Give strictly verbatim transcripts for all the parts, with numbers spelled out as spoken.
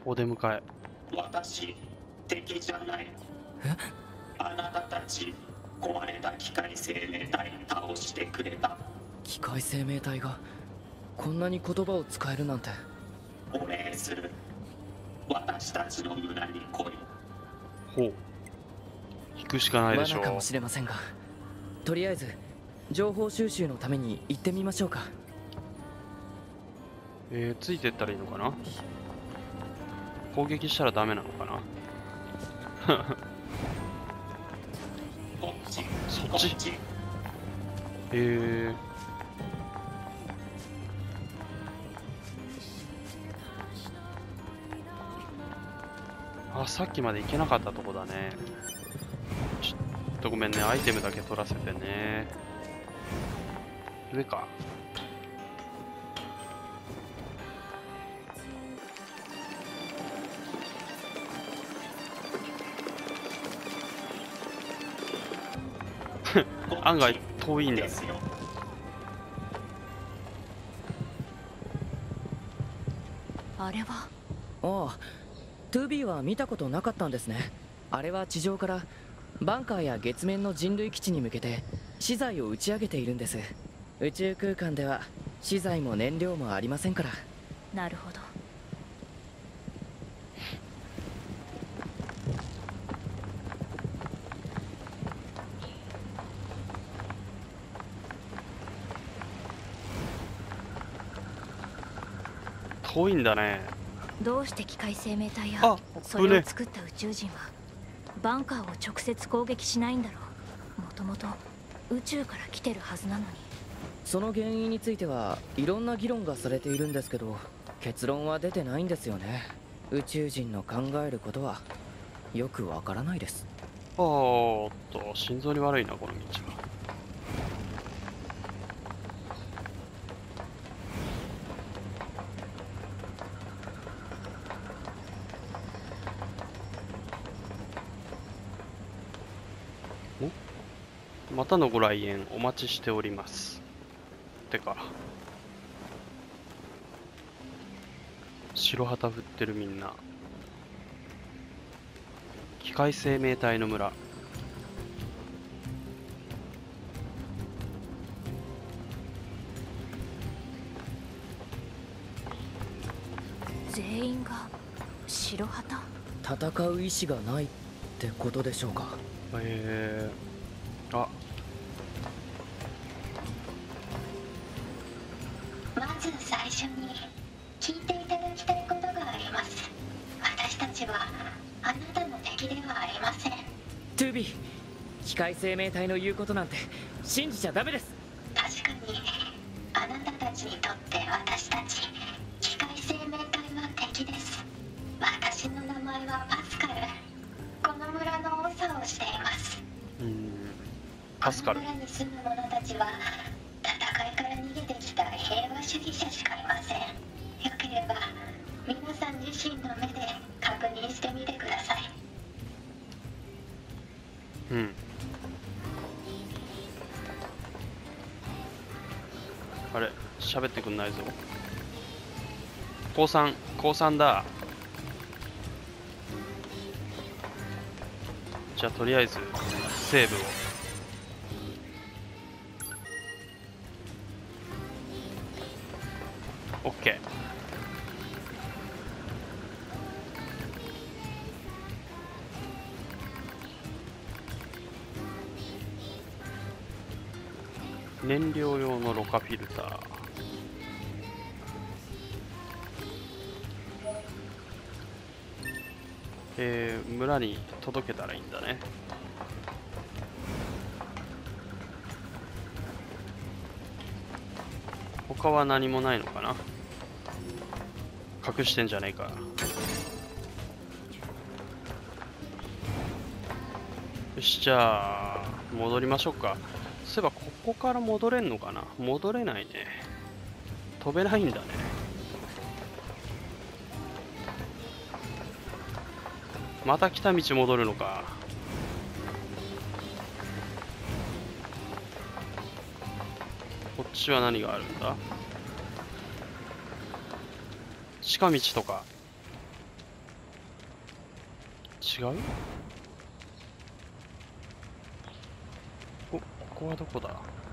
お出迎え。 私、敵じゃない。 え？ あなたたち、壊れた機械生命体倒してくれた。 機械生命体がこんなに言葉を使えるなんて。 お礼する。私たちの村に来い。 ほう。行くしかないでしょう。 罠かもしれませんが、とりあえず情報収集のために行ってみましょうか。 えー、ついてったらいいのかな。攻撃したらダメなのかな。 こっち、 そっちこっち。 えー、あ、さっきまで行けなかったとこだね。ちょっとごめんね、アイテムだけ取らせてね。上か。案外遠いんだ。 ですよ。 あれはああ、トゥービーは見たことなかったんですね。あれは地上からバンカーや月面の人類基地に向けて資材を打ち上げているんです。宇宙空間では資材も燃料もありませんから。 なるほど。 遠いんだね。 どうして機械生命体やあ、 それを作った宇宙人はバンカーを直接攻撃しないんだろう。もともと宇宙から来てるはずなのに。 その原因についてはいろんな議論がされているんですけど、結論は出てないんですよね。宇宙人の考えることはよくわからないです。 おーっと、心臓に悪いなこの道は。お、またのご来園お待ちしております。てか、白旗振ってるみんな。機械生命体の村。 全員が白旗？ 戦う意志がないってことでしょうか。 えー、あ、 まず最初に聞いていただきたいことがあります。私たちはあなたの敵ではありません。 トゥービー、機械生命体の言うことなんて信じちゃダメです。 確かにあなたたちにとって私たち機械生命体は敵です。私の名前はパスカル。この村の長をしています。 うーん、パスカル。 この村に住む者たちは戦いから逃げてきた平和主義者しかいません。よければ皆さん自身の目で確認してみてください。 うん。あれ、喋ってくんないぞ。降参、降参だ。じゃあとりあえずセーブを。オッケー。燃料用のろ過フィルター。えー、村に届けたらいいんだね。他は何もないのかな。隠してんじゃねえか。よし、じゃあ戻りましょうか。そういえばここから戻れんのかな。戻れないね。飛べないんだね。また来た道戻るのか。こっちは何があるんだ。近道とか。 違う？お、ここはどこだ？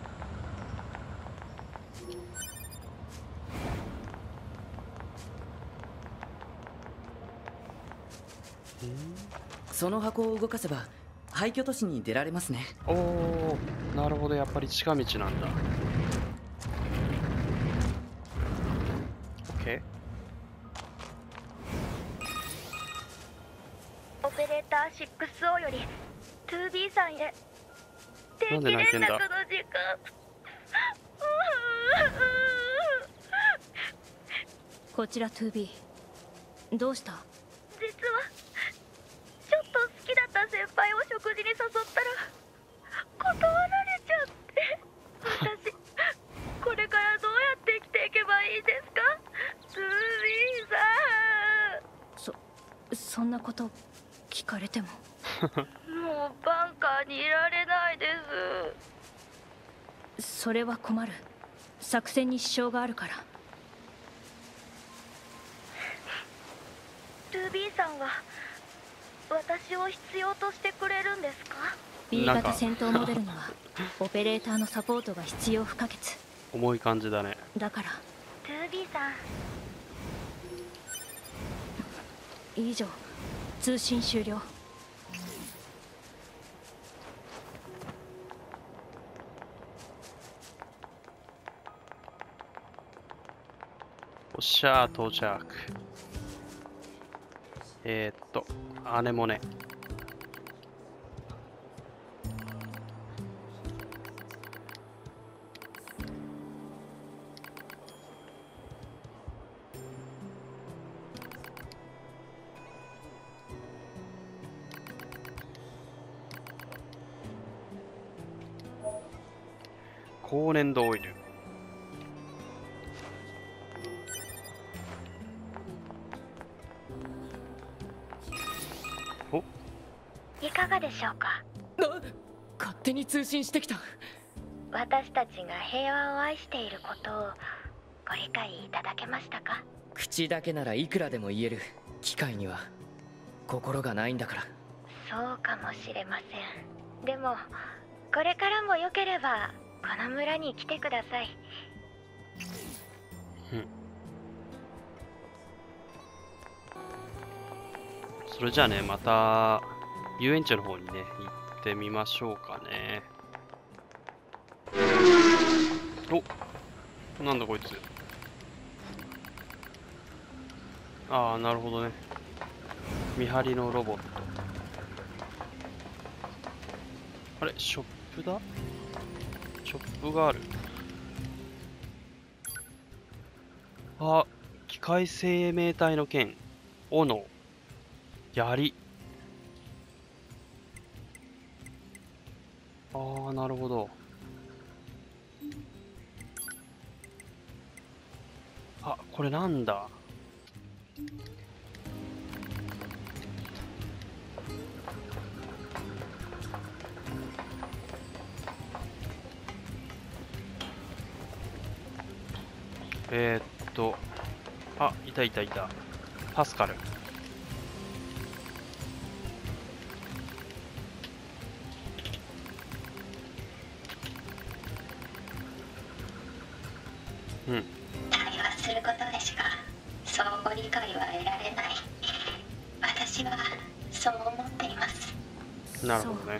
その箱を動かせば廃墟都市に出られますね。 おお、なるほど、やっぱり近道なんだ。OK。 オペレーター シックスオー より ツービー さんへ定なん期連で泣いてんだ絡の時間。こちら ツービー。 どうした？実はちょっと好きだった先輩を食事に誘ったら断られちゃって、私これからどうやって生きていけばいいですか？ ツービー さん。そそんなこと聞かれてももうバンカーにいられないです。それは困る。作戦に支障があるから。 ツービー さんは私を必要としてくれるんですか？ B 型戦闘モデルにはオペレーターのサポートが必要不可欠。 重い感じだね。 だから ツービー さん。以上、通信終了。 おっしゃー、到着。えー、っとアネモネ。高粘土オイル。お、 いかがでしょうか？ あ、勝手に通信してきた。 私たちが平和を愛していることをご理解いただけましたか？ 口だけならいくらでも言える。機械には心がないんだから。 そうかもしれません。でもこれからもよければこの村に来てください。 うん。それじゃあね、また遊園地の方にね行ってみましょうかね。お、なんだこいつ。ああ、なるほどね。見張りのロボット。あれ、ショップだ？ショップがある。あ、機械生命体の剣、斧、槍。ああ、なるほど。あ、これなんだ？えー、っと、あ、いたいたいた。パスカル。うん。 対話することでしか相互理解は得られない。私はそう思っています。 なるほどね。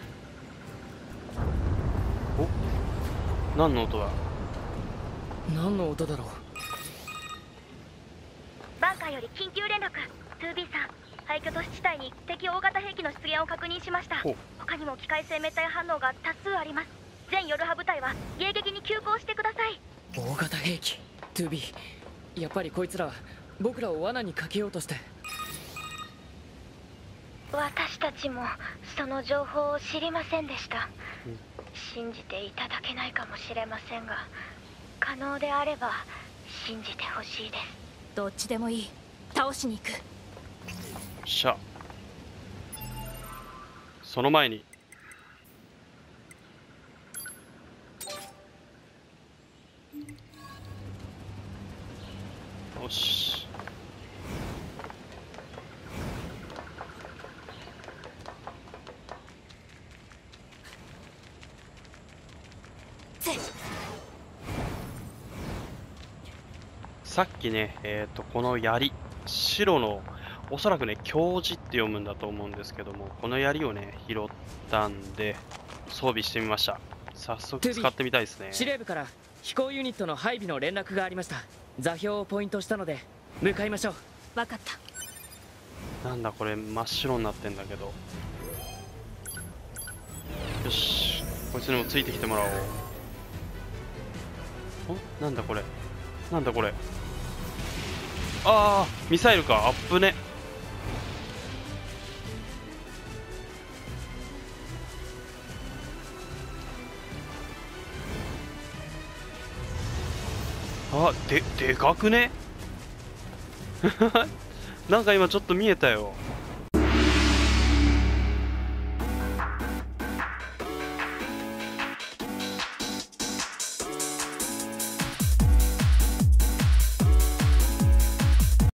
お、何の音だ？ 何の音だろう。 バンカーより緊急連絡。 ツービー さん、廃墟都市地帯に敵大型兵器の出現を確認しました。 ほう。 他にも機械生命体反応が多数あります。全ヨルハ部隊は迎撃に急行してください。 大型兵器 ツービー、 やっぱりこいつらは僕らを罠にかけようとして。 私たちもその情報を知りませんでした。 うん、 信じていただけないかもしれませんが、可能であれば信じてほしいです。 どっちでもいい。倒しに行く。 しゃ。その前によし。 さっきね、えっと、この槍、白の、おそらくね、教示って読むんだと思うんですけども、この槍をね、拾ったんで、装備してみました。早速使ってみたいですね。 司令部から飛行ユニットの配備の連絡がありました。座標をポイントしたので向かいましょう。 分かった。 なんだこれ、真っ白になってんだけど。よし、こいつにもついてきてもらおう。んなんだこれ、なんだこれ。ああ、ミサイルか、アップね。あ、で、でかくねなんか今ちょっと見えたよ。